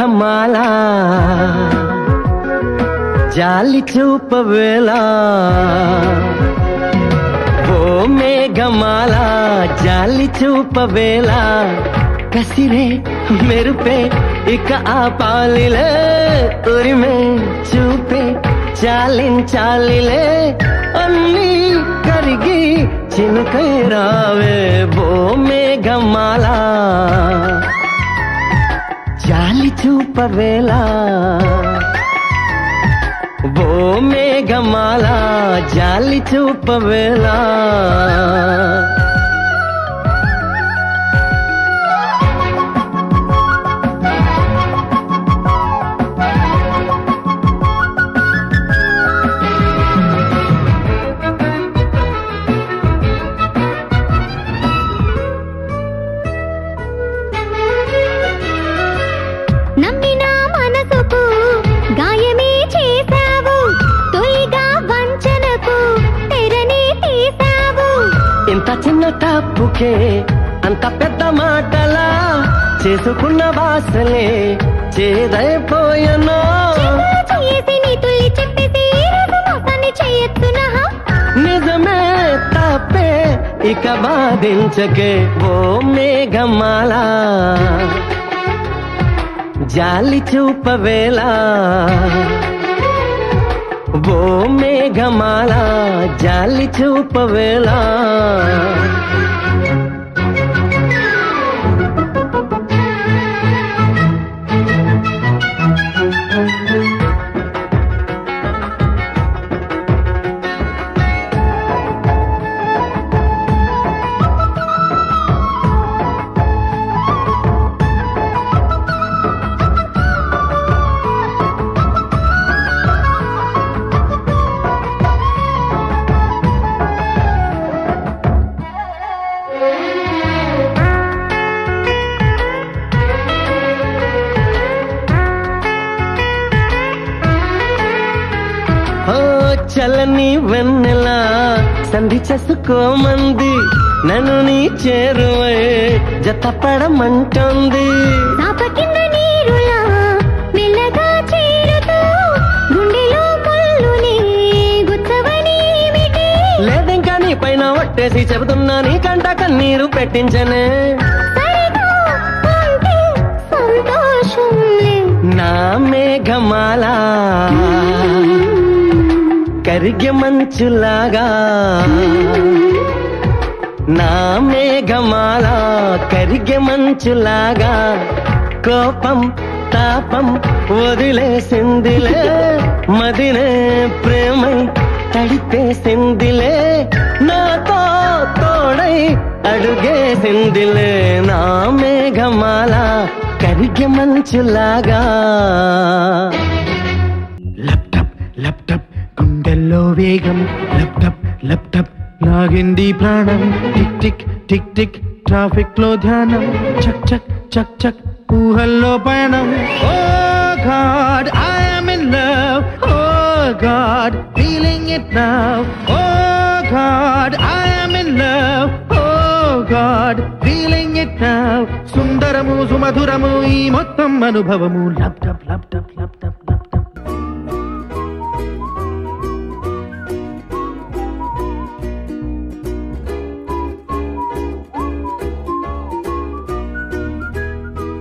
మేఘమాల జాలి చూపవేళ ఓ మేఘమాల జాలి చూపవేళ కసిరే మెరుపే ఇక ఆపాలిలే ఉరిమే చూపే చాలించాలిలే అన్నీ కరిగి చినుకై రావే ఓ మేఘమాల జాలి చూపవేళ ఓ మేఘమాల జాలి చూపవేళ ఇంత చిన్న తప్పుకే అంత పెద్ద మాటలా చేసుకున్న వాసలే చేదైపోయను నిజమే తప్పే ఇక బాధించకే ఓ మేఘమాల జాలి చూపవేళ ఓ మేఘమాల జాలి చూపవేళ చలని వెన్నెలా సంధి చేసుకోమంది నన్ను నీ చేరువే జతపడమంటుంది లేదింకా నీ పైన ఒట్టేసి చెబుతున్నా నీ కంట కన్నీరు పెట్టించనే నా మేఘమాల కరిగే మంచులాగా నా మేఘమాల కరిగే మంచులాగా కోపం తాపం వదిలేసిందిలే మదినే ప్రేమై తడిపేసిందిలే నాతో తోడై అడుగేసిందిలే నా మేఘమాల కరిగే మంచులాగా లప్టప్ గుండెల్లో వేగం లప్టప్ లాగింది ప్రాణం tick tick tick tick traffic లో ధ్యానం చక్ చక్ చక్ చక్ ఊహల్లో పయనం oh god I am in love oh god feeling it now oh god I am in love oh god feeling it now సుందరము సుమధురము ఈ మొత్తం అనుభవము లప్టప్